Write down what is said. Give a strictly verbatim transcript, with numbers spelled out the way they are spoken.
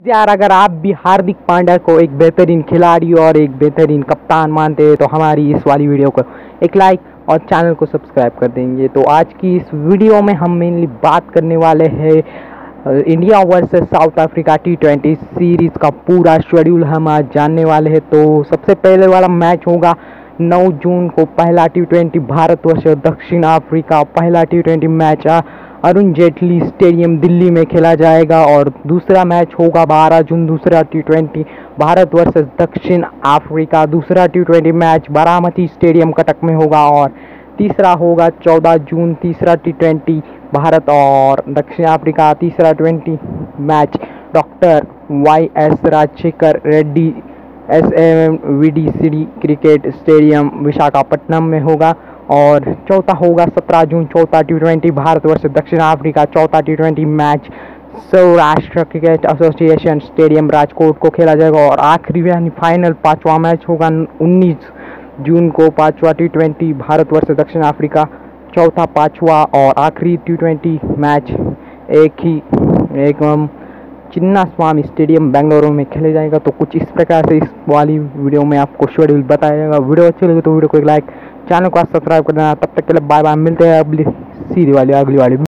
यार अगर आप भी हार्दिक पांड्या को एक बेहतरीन खिलाड़ी और एक बेहतरीन कप्तान मानते हैं तो हमारी इस वाली वीडियो को एक लाइक और चैनल को सब्सक्राइब कर देंगे। तो आज की इस वीडियो में हम मेनली बात करने वाले हैं India versus South Africa T twenty series का पूरा शेड्यूल हम आज जानने वाले हैं। तो सबसे पहले वाला मैच होगा नौ जून को, पहला टी ट्वेंटी भारत वर्सेस दक्षिण अफ्रीका। पहला T twenty match Arun Jaitley stadium Delhi में खेला जाएगा और दूसरा मैच होगा बारह जून, दूसरा टी ट्वेंटी भारत वर्सेस दक्षिण अफ्रीका। दूसरा T twenty match Baramati stadium Cuttack में होगा और तीसरा होगा चौदह जून, तीसरा टी ट्वेंटी भारत और दक्षिण अफ्रीका। तीसरा twenty match doctor Y S Rajasekhara Reddy S M V D C D cricket stadium Visakhapatnam में होगा और चौथा होगा सत्रह जून, चौथा टी ट्वेंटी भारत वर्सेस दक्षिण अफ्रीका। चौथा T twenty match Saurashtra cricket association stadium Rajkot को खेला जाएगा और आखिरी यानी फाइनल पांचवा मैच होगा उन्नीस जून को, पांचवा टी ट्वेंटी भारत वर्सेस दक्षिण अफ्रीका। चौथा, पांचवा और आखिरी टी ट्वेंटी मैच एक ही एक चिन्ना स्वामी स्टेडियम बेंगलुरु में खेले जाएगा। तो कुछ इस प्रकार से इस वाली वीडियो में आपको शेड्यूल बताया जाएगा। वीडियो अच्छी लगे तो वीडियो को एक लाइक, चैनल को सब्सक्राइब कर देना। तब तक के लिए बाय बाय, मिलते हैं अगली सीधी वाली अगली वाली